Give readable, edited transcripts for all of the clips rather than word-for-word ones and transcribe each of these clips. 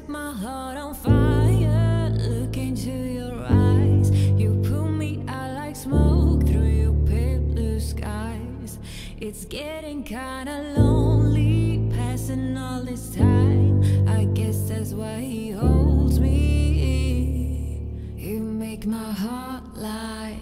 my heart on fire. Look into your eyes. You pull me out like smoke through your pale blue skies. It's getting kinda lonely, passing all this time. I guess that's why he holds me. You make my heart lie.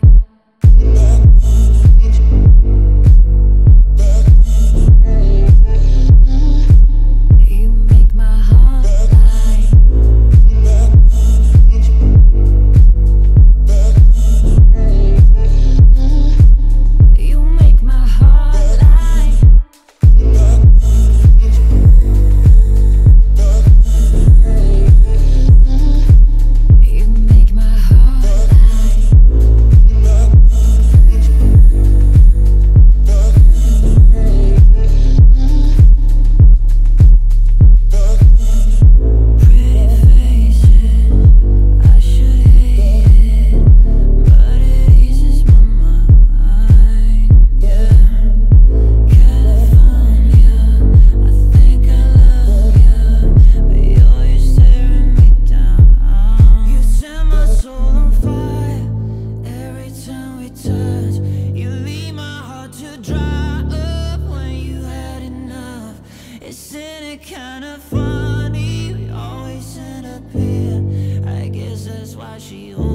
Isn't it kinda funny? We always end up here. I guess that's why she